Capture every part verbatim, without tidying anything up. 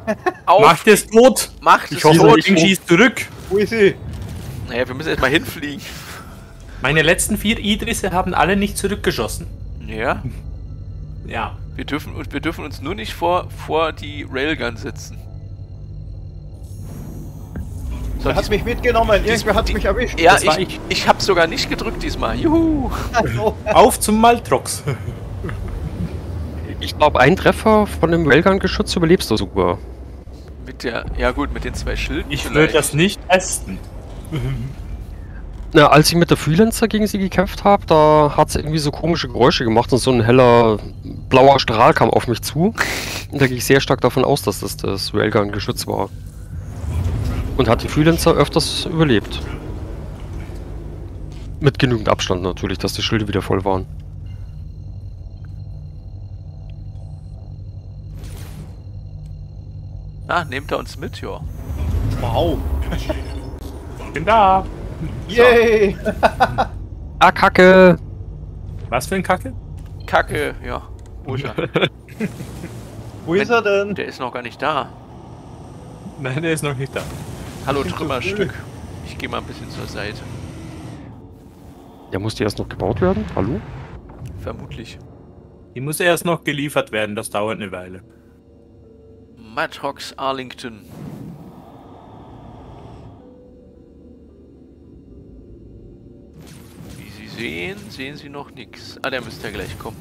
Auf! Macht es tot! Macht Ich es hoffe, tot! das Ding schießt zurück! Wo ist sie? Naja, wir müssen erstmal hinfliegen. Meine letzten vier Idrisse haben alle nicht zurückgeschossen. Ja. Ja. Wir dürfen, wir dürfen uns nur nicht vor, vor die Railgun setzen. So, Er hat mich mitgenommen, irgendwer hat die- mich erwischt. Ja, das war ich, ich. ich hab's sogar nicht gedrückt diesmal. Juhu! Also, Auf zum Maltrox! Ich glaube, ein Treffer von dem Railgun-Geschütz überlebst du sogar. Mit der, ja gut, mit den zwei Schilden. Ich vielleicht. würde das nicht testen. Na, als ich mit der Freelancer gegen sie gekämpft habe, da hat sie irgendwie so komische Geräusche gemacht und so ein heller blauer Strahl kam auf mich zu. Und da gehe ich sehr stark davon aus, dass das das Railgun-Geschütz war. Und hat die Freelancer öfters überlebt. Mit genügend Abstand natürlich, dass die Schilde wieder voll waren. Ah, nehmt er uns mit, ja. wow. Ich bin da! Yay! Ah, Kacke! Was für ein Kacke? Kacke, ja. Wo ist er? Wo ist er denn? Der ist noch gar nicht da. Nein, der ist noch nicht da. Hallo, sind so Trümmerstück. Ich gehe mal ein bisschen zur Seite. Ja, muss die erst noch gebaut werden? Hallo? Vermutlich. Die muss erst noch geliefert werden, das dauert eine Weile. Madrox Arlington. Wie Sie sehen, sehen Sie noch nichts. Ah, der müsste ja gleich kommen.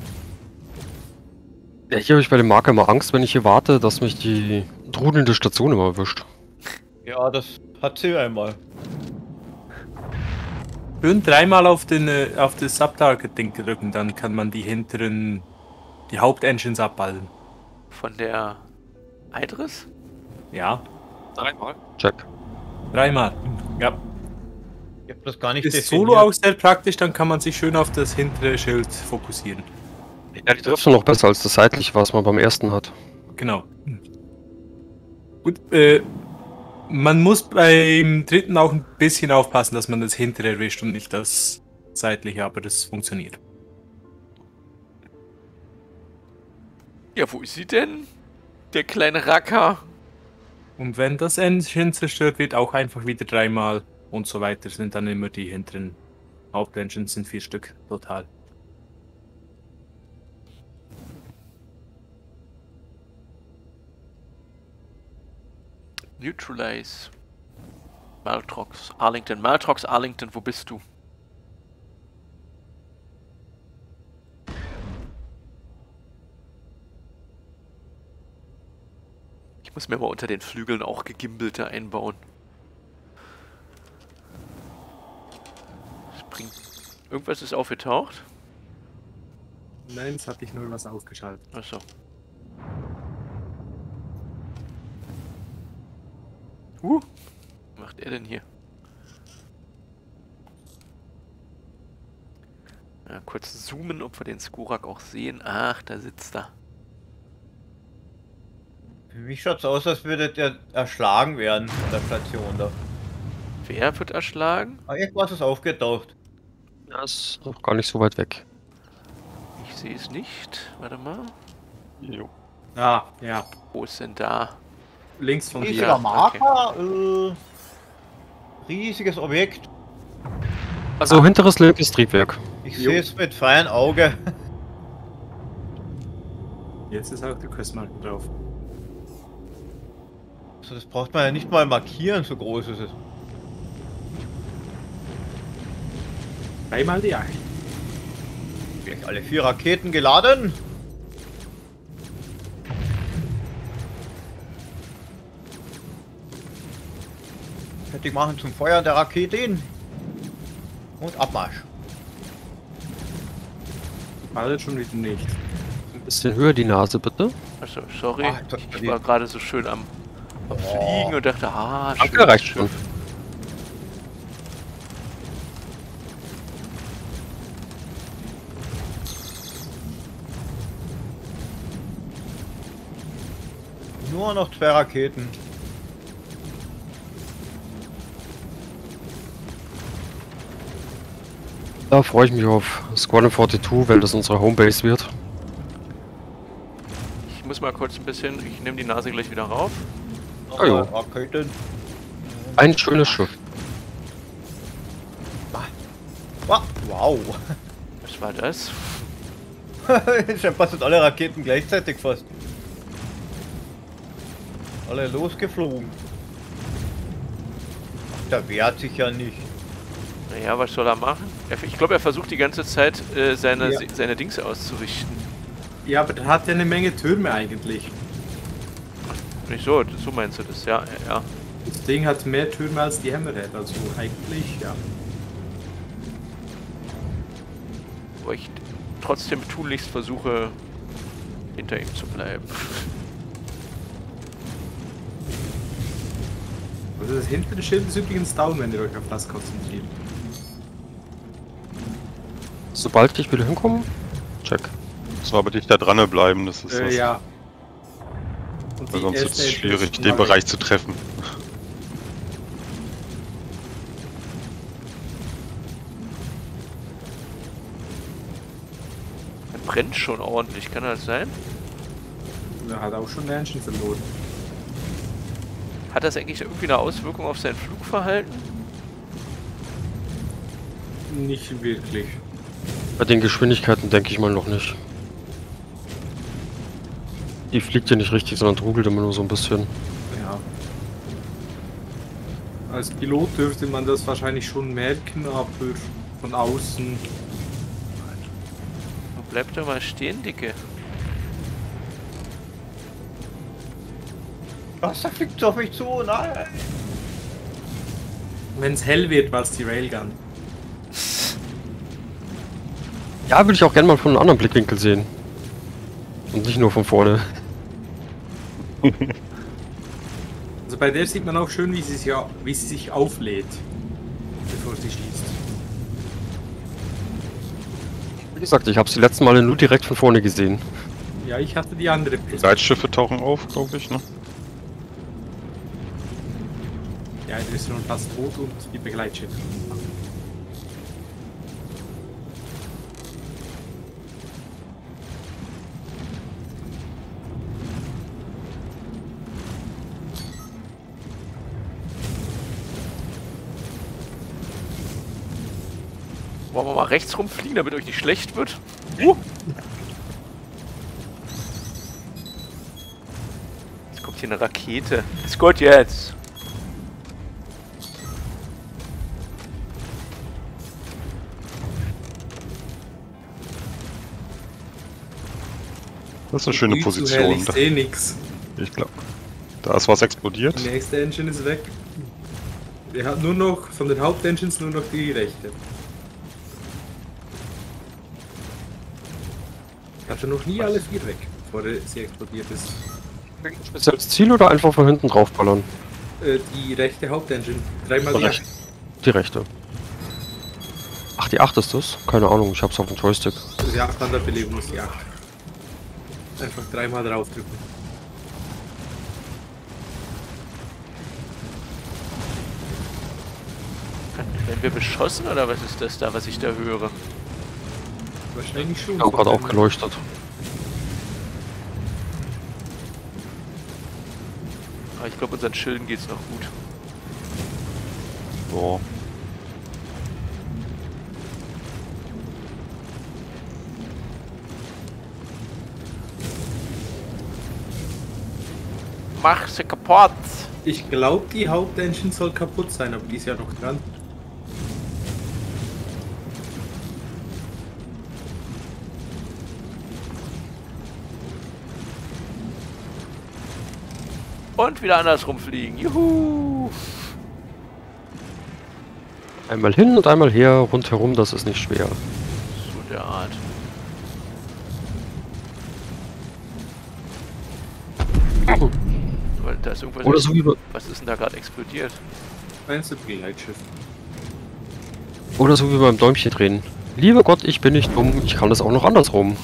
Ja, hier habe ich bei dem Marker immer Angst, wenn ich hier warte, dass mich die trudelnde Station immer erwischt. Ja, das hat sie einmal. Schön dreimal auf, den, äh, auf das Subtarget-Ding drücken, dann kann man die hinteren, die Hauptengines abballen. Von der Idris? Ja, Dreimal? Check. dreimal. Ja. Ich hab das gar nicht Ist definiert. Solo auch sehr praktisch, dann kann man sich schön auf das hintere Schild fokussieren. Ja, die trifft noch besser als das seitliche, was man beim ersten hat. Genau. Gut, äh, man muss beim dritten auch ein bisschen aufpassen, dass man das hintere erwischt und nicht das seitliche, aber das funktioniert. Ja, wo ist sie denn? Der kleine Racker. Und wenn das Engine zerstört wird, auch einfach wieder dreimal und so weiter, sind dann immer die hinteren Hauptengines, sind vier Stück total. Neutralize. Maltrox Arlington. Maltrox Arlington, wo bist du? Ich muss mir mal unter den Flügeln auch gegimbelte einbauen. Springt. Irgendwas ist aufgetaucht? Nein, es hatte ich nur was ausgeschaltet. Achso. Uh, was macht er denn hier? Ja, kurz zoomen, ob wir den Skurak auch sehen. Ach, da sitzt er. Für mich schaut's aus, als würde der erschlagen werden in der Station da. Wer wird erschlagen? Ah, irgendwas ist aufgetaucht. Ja, ist noch gar nicht so weit weg. Ich sehe es nicht. Warte mal. Jo. Ah, ja. Wo ist denn da? Links von Riesiger dir. Marker, äh, riesiges Objekt. Also hinteres linkes Triebwerk. Ich Jo. sehe es mit freiem Auge. Jetzt ist auch der Questmarker drauf. Also das braucht man ja nicht mal markieren, so groß ist es. Dreimal die acht. Gleich alle vier Raketen geladen. Fertig machen zum Feuer der Raketen. Und Abmarsch. Alle schon wieder nicht. Ein bisschen höher die Nase, bitte. Achso, sorry. Ah, das ich war war die- gerade so schön am, am Oh. Fliegen und dachte, ah, Danke, schönes reicht schon. Schiff. Nur noch zwei Raketen. Da freue ich mich auf Squadron zweiundvierzig, weil das unsere Homebase wird. Ich muss muss mal kurz ein bisschen. Ich nehme die Nase gleich wieder rauf. Ah, jo. Raketen. Ein schönes Schiff. Ah, wow. Was war das? Scheinbar sind alle Raketen gleichzeitig fast. Alle losgeflogen. Ach, der wehrt sich ja nicht. Naja, was soll er machen? Er, ich glaube, er versucht die ganze Zeit, äh, seine, Ja. seine Dings auszurichten. Ja, aber der hat ja eine Menge Türme eigentlich. Nicht so, so meinst du das, ja, ja, ja. Das Ding hat mehr Türme als die Hammerhead, also eigentlich, ja. Wo ich trotzdem tunlichst versuche, hinter ihm zu bleiben. Also das hintere Schild ist übrigens down, wenn ihr euch auf das konzentriert. Sobald ich wieder hinkomme, check. So, aber nicht da dran bleiben, das ist Äh, das. ja. Und Weil die sonst ist erste es Edge schwierig, ist den neu. Bereich zu treffen. Er brennt schon ordentlich, kann das sein? Er hat auch schon eine Engine verloren. Hat das eigentlich irgendwie eine Auswirkung auf sein Flugverhalten? Nicht wirklich. Bei den Geschwindigkeiten denke ich mal noch nicht. Die fliegt ja nicht richtig, sondern trugelt immer nur so ein bisschen. Ja. Als Pilot dürfte man das wahrscheinlich schon merken, aber von außen. Bleib doch mal stehen, Dicke. Was, da fliegt auf mich zu? Nein. Wenn es hell wird, war es die Railgun. Ja, würde ich auch gerne mal von einem anderen Blickwinkel sehen. Und nicht nur von vorne. Also bei der sieht man auch schön, wie sie sich, au- wie sie sich auflädt, bevor sie schießt. Wie gesagt, ich habe sie letzten Male nur direkt von vorne gesehen. Ja, ich hatte die andere Piste. Leitschiffe tauchen auf, glaube ich, ne? Ja, der ist schon fast tot und die Begleitschiffe. Wollen wir mal rechts rumfliegen, damit euch nicht schlecht wird? Uh. Jetzt kommt hier eine Rakete. Ist gut jetzt. Das ist eine schöne Viel zu hell, Position. ich sehe nix. Ich glaube. Da ist was explodiert. Die nächste Engine ist weg. Er hat nur noch, von den Hauptengines nur noch die rechte. Hatte noch nie alle vier weg, bevor sie explodiert ist. Spezielles Ziel oder einfach von hinten draufballern? Äh, die rechte Hauptengine. Dreimal Von die rechts. Die rechte. Ach, die acht ist das? Keine Ahnung, ich hab's auf dem Joystick. Also die acht an der Belegung ist die acht. Einfach dreimal draufdrücken. Werden wir beschossen oder was ist das da, was ich da höre? Wahrscheinlich schon. Ich hab gerade auch geleuchtet. Aber ich glaube, unseren Schilden geht's noch gut. So. Mach sie kaputt! Ich glaube, die Hauptengine soll kaputt sein, aber die ist ja noch dran. Und wieder andersrum fliegen. Juhu! Einmal hin und einmal her, rundherum, das ist nicht schwer. So der Art. Weil da ist irgendwas. Oder so wie bei, Was ist denn da gerade explodiert? Meinst du Begleitschiff? oder so wie beim Däumchen drehen. Lieber Gott, ich bin nicht dumm, ich kann das auch noch andersrum.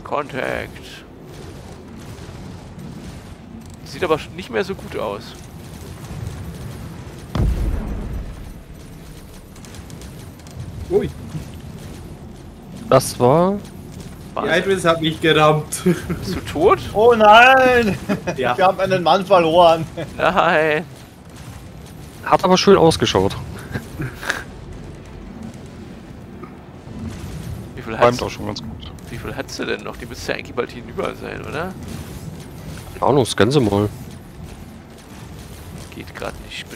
Contact. Sieht aber nicht mehr so gut aus. Ui, Das war... die Wahnsinn. Idris hat mich gerammt. Bist du tot? Oh nein! Ja. Wir haben einen Mann verloren. Nein. Hat aber schön ausgeschaut. Wie viel Reimt hat's, auch schon ganz gut. wie viel hat's du denn noch? Die müsste ja eigentlich bald hinüber sein, oder? Keine Ahnung, scannen Sie mal. Geht gerade nicht. Ich bin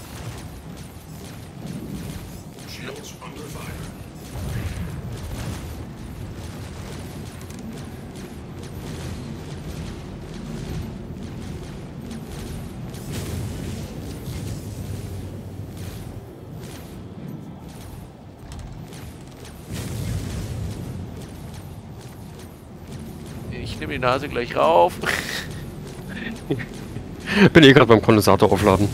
Ich nehme die Nase gleich rauf. Bin eh gerade beim Kondensator aufladen.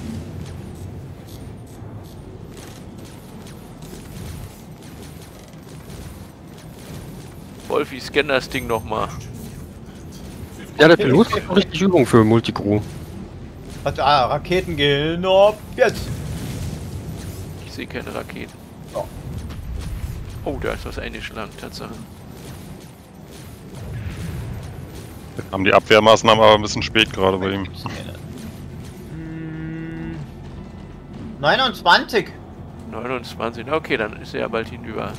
Wolfi, scan das Ding nochmal. Ja, der Pilot hat richtig Übung für Multicrew. Also, ah, Raketen gehen ab jetzt. Ich sehe keine Raketen. Ja. Oh, da ist was eingeschlagen, Tatsache. Haben die Abwehrmaßnahmen aber ein bisschen spät gerade bei ihm. Hm, neunundzwanzig. neunundzwanzig, na okay, dann ist er ja bald hinüber.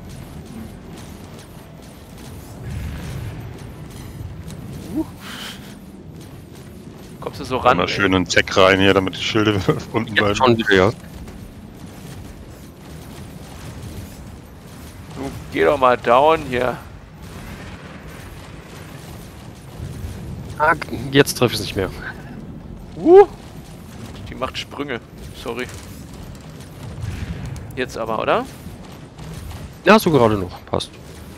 Uh. Kommst du so ran? Mal ey? schön in den Zeck rein hier, damit die Schilde unten Jetzt bleiben. schon wieder, ja. Du, geh doch mal down hier. Ah, jetzt treffe ich es nicht mehr. Uh. Die macht Sprünge. Sorry. Jetzt aber, oder? Ja, so gerade noch. Passt.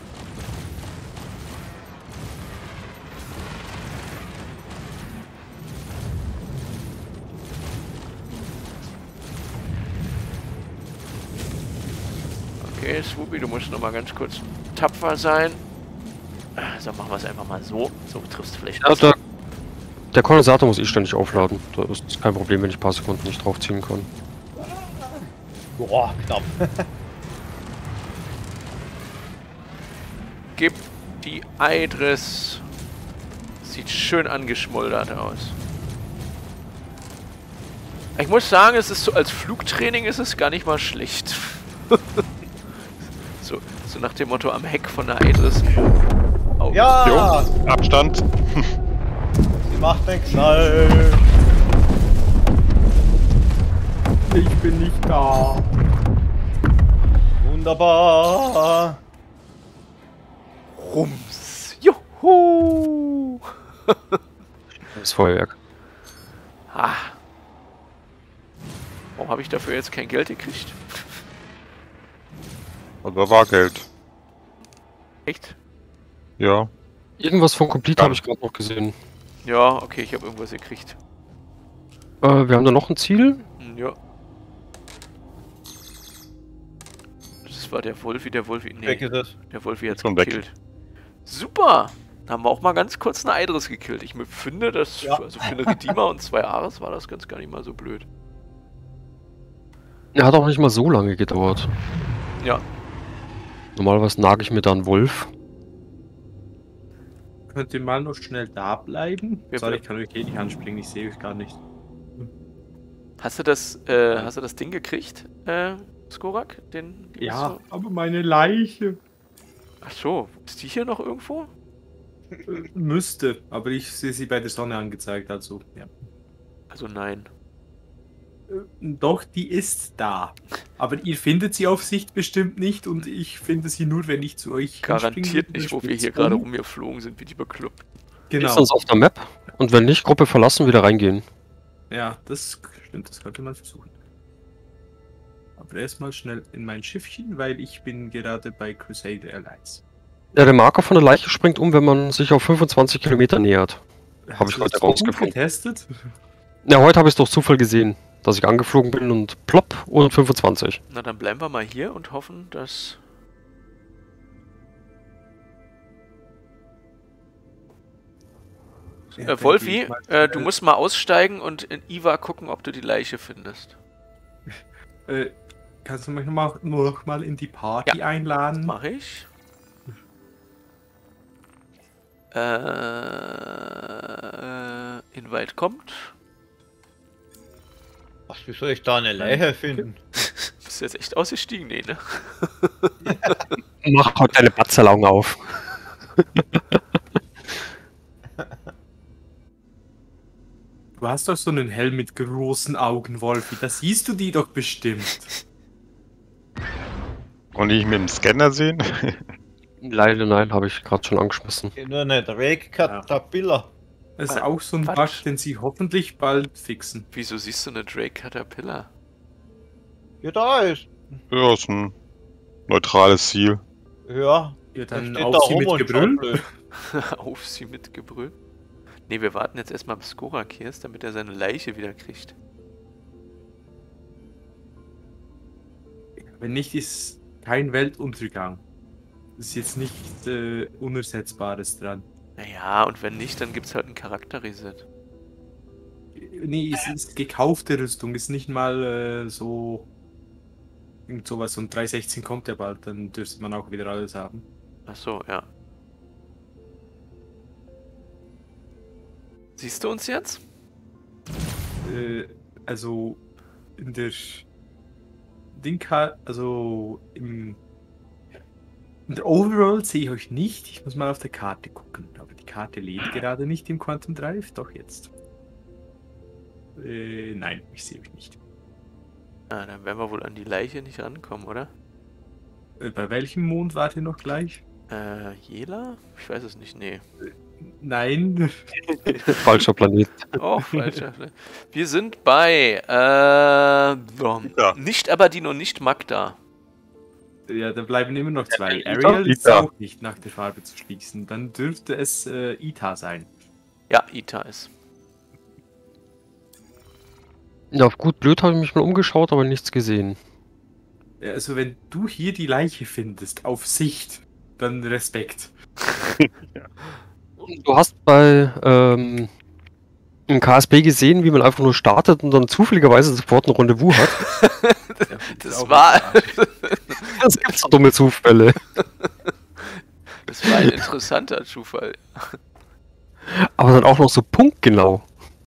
Okay, Swoopy, du musst noch mal ganz kurz tapfer sein. So, machen wir es einfach mal so. So triffst du vielleicht. Ja, der, der Kondensator muss ich ständig aufladen. Da ist kein Problem, wenn ich ein paar Sekunden nicht draufziehen kann. Boah, knapp. Gib die Idris. Sieht schön angeschmoldert aus. Ich muss sagen, es ist so, als Flugtraining ist es gar nicht mal schlecht. so, so nach dem Motto am Heck von der Idris. Oh. Ja, Jo, Abstand. sie macht den Knall. Ich bin nicht da. Wunderbar. Rums. Juhu. Das Feuerwerk. Ah. Warum habe ich dafür jetzt kein Geld gekriegt? Aber war Geld. Echt? Ja. Irgendwas von Complete Ja. habe ich gerade noch gesehen. Ja, okay, ich habe irgendwas gekriegt. Äh, wir haben da noch ein Ziel. Hm, ja. Das war der Wolfi, der Wolfi. Nee, Weg ist es. der Wolfi hat Schon weg. gekillt. Super! Da haben wir auch mal ganz kurz eine Idris gekillt. Ich finde, dass Ja. also für eine Redeemer und zwei Ares war das ganz gar nicht mal so blöd. Er hat auch nicht mal so lange gedauert. Ja. Normalerweise nage ich mir da einen Wolf. Könnt ihr mal noch schnell da bleiben? Ja, Sorry, bitte. ich kann euch eh nicht anspringen, ich sehe euch gar nicht. Hast du das, äh, hast du das Ding gekriegt, äh, Skorak? Den, den Ja, so- aber meine Leiche Ach so, ist die hier noch irgendwo? äh, müsste, aber ich sehe sie bei der Sonne angezeigt, also ja. Also nein. Äh, Doch, die ist da. Aber ihr findet sie auf Sicht bestimmt nicht und ich finde sie nur, wenn ich zu euch Garantiert hinspringe. nicht, wo wir Springt's hier gerade um. rumgeflogen sind, wie die bekloppt. Genau. Ist uns auf der Map. Und wenn nicht, Gruppe verlassen, wieder reingehen. Ja, das stimmt, das könnte man versuchen. Aber erstmal schnell in mein Schiffchen, weil ich bin gerade bei Crusader Airlines. Ja, der Marker von der Leiche springt um, wenn man sich auf fünfundzwanzig Kilometer nähert. Hab Hast ich du heute das so gut rausgefunden. getestet? Ja, heute habe ich es durch Zufall gesehen, dass ich angeflogen bin und plopp und fünfundzwanzig. Na, dann bleiben wir mal hier und hoffen, dass... Ja, Äh, Wolfi, dann geh ich äh, mal- du musst mal aussteigen und in Iva gucken, ob du die Leiche findest. Äh, kannst du mich noch mal, nur noch mal in die Party einladen? Mach ich. Äh, Invite kommt. Was, wie soll ich da eine Leiche finden? Bist du jetzt echt ausgestiegen? Nee, ne? Mach heute deine Batzerlaugen auf. Du hast doch so einen Helm mit großen Augen, Wolfi. Da siehst du die doch bestimmt. Und die ich mit dem Scanner sehen? Leider nein, habe ich gerade schon angeschmissen. Nur eine Drake Caterpillar. Das ist Wa- auch so ein was? Bug, den sie hoffentlich bald fixen. Wieso siehst du eine Drake Caterpillar? Ja, da ist. Ja, ist ein neutrales Ziel. Ja, Ja, da dann steht auf da sie rum mit und Gebrüll. schaut blöd. Auf sie mit Gebrüll. Ne, wir warten jetzt erstmal bis Skorak hier ist, damit er seine Leiche wieder kriegt. Wenn nicht, ist kein Weltuntergang. Das ist jetzt nichts äh, Unersetzbares dran. Naja, und wenn nicht, dann gibt's halt ein Charakter-Reset. Nee, es ist gekaufte Rüstung, ist nicht mal äh, so. Irgend sowas. Und drei sechzehn kommt ja bald, dann dürfte man auch wieder alles haben. Ach so, ja. Siehst du uns jetzt? Äh, also in der Dinka, also im in der Overworld sehe ich euch nicht. Ich muss mal auf der Karte gucken. Aber die Karte lädt gerade nicht im Quantum Drive. Doch jetzt. Äh, nein, ich sehe euch nicht. Ah, dann werden wir wohl an die Leiche nicht rankommen, oder? Äh, bei welchem Mond wart ihr noch gleich? Äh, Jela? Ich weiß es nicht, nee. Nein. Falscher Planet. Oh, falscher. Wir sind bei, äh, so, Ja. nicht Aberdeen und nicht Magda. Ja, da bleiben immer noch zwei. Ita. Ariel ist Ita. auch nicht nach der Farbe zu schließen. Dann dürfte es äh, Ita sein. Ja, Ita ist. Ja, auf gut blöd habe ich mich mal umgeschaut, aber nichts gesehen. Ja, also wenn du hier die Leiche findest, auf Sicht, dann Respekt. Du hast bei ähm, im K S B gesehen, wie man einfach nur startet und dann zufälligerweise sofort ein Rendezvous hat. Ja, Das auch war, Das gibt so dumme Zufälle. das war ein interessanter Zufall. Aber dann auch noch so punktgenau.